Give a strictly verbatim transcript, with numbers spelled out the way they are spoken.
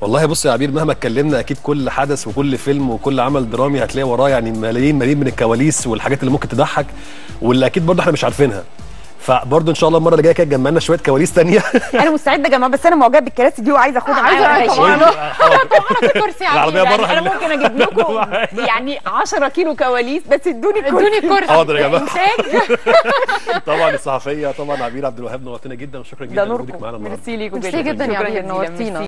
والله بص يا عبير، مهما اتكلمنا اكيد كل حدث وكل فيلم وكل عمل درامي هتلاقي وراه يعني ملايين ملايين من الكواليس والحاجات اللي ممكن تضحك واللي اكيد برضه احنا مش عارفينها. فبرضه ان شاء الله المره اللي جايه كده تجمعنا شويه كواليس ثانيه. انا مستعده يا جماعه، بس انا معجبه بالكراسي دي وعايزه اخدها معايا. عايزه طبعا طبعا الكرسي العربيه بره. انا ممكن اجيب لكم يعني عشرة كيلو كواليس، بس ادوني الكرسي. ادوني الكرسي. حاضر يا جماعه. طبعا الصحفيه طبعا عبير عبد الوهاب نورتنا جدا، وشكرا جدا لوجودك معانا النهارده. ميرسي ليكم جدا. ميرسي جدا يا عبير، نورتينا.